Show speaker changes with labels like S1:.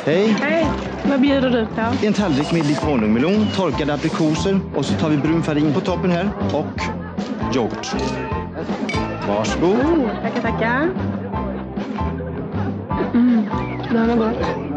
S1: Hej.
S2: Hej, vad bjuder du på?
S1: En tallrik med lite honungmelon, torkade aprikoser och så tar vi brun farin på toppen här och yoghurt. Varsågod.
S2: Tackar. Det här var gott.